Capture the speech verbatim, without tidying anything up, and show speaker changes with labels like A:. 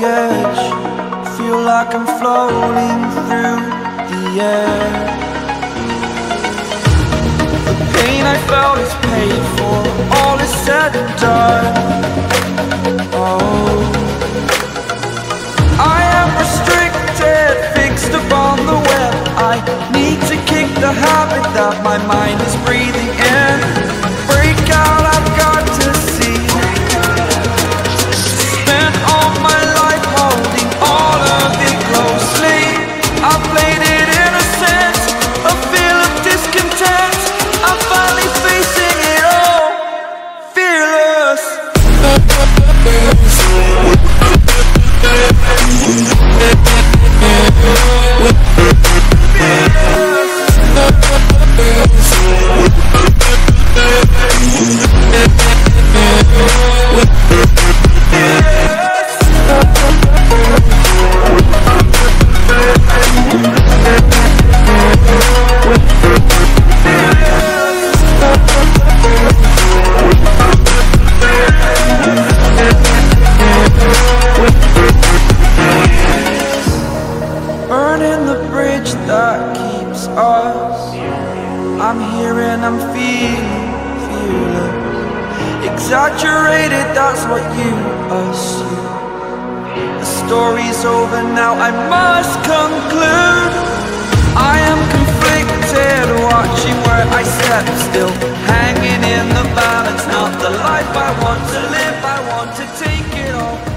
A: edge, feel like I'm floating through the air. The pain I felt is paid for, all is said and done. Oh, I am restricted, fixed upon the web. I need to kick the habit that my mind is breathing in. Break out, I've got to see. Spent all my life holding all of it closely. I played it innocent, a feel of discontent. I'm finally facing it all, fearless. Burning the bridge that keeps us. I'm here and I'm feeling fearless. Exaggerated, that's what you assume. The story's over now, I must conclude. I am conflicted, watching where I step still, hanging in the balance. Not the life I want to live, I want to take it all.